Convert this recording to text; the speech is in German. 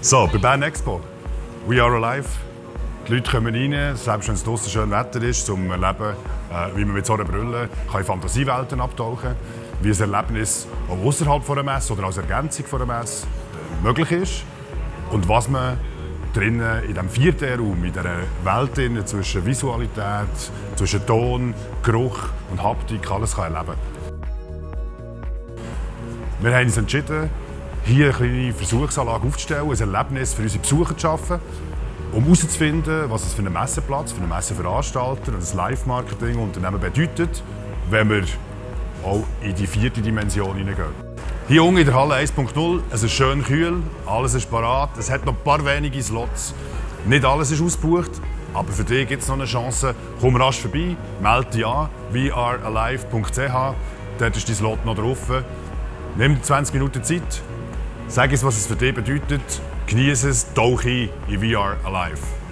So, bei Bern Expo. We are alive. Die Leute kommen rein, selbst wenn es draussen schön Wetter ist, zum Erleben, wie man mit so einer Brille in Fantasiewelten abtauchen kann, wie ein Erlebnis auch außerhalb einer Messe oder als Ergänzung einer Messe möglich ist und was man drinnen in diesem 4D-Raum, in dieser Welt zwischen Visualität, zwischen Ton, Geruch und Haptik alles erleben kann. Wir haben uns entschieden, hier eine kleine Versuchsanlage aufzustellen, ein Erlebnis für unsere Besucher zu schaffen, um herauszufinden, was es für einen Messeplatz, für einen Messeveranstalter und ein Live-Marketing-Unternehmen bedeutet, wenn wir auch in die 4. Dimension hineingehen. Hier unten in der Halle 1.0, es ist schön kühl, alles ist parat, es hat noch ein paar wenige Slots. Nicht alles ist ausgebucht, aber für dich gibt es noch eine Chance. Komm rasch vorbei, melde dich an, wearealive.ch, dort ist dein Slot noch drauf. Nimm dir 20 Minuten Zeit, sag uns, was es für dich bedeutet, genieße es, tauch ein in We Are Alive.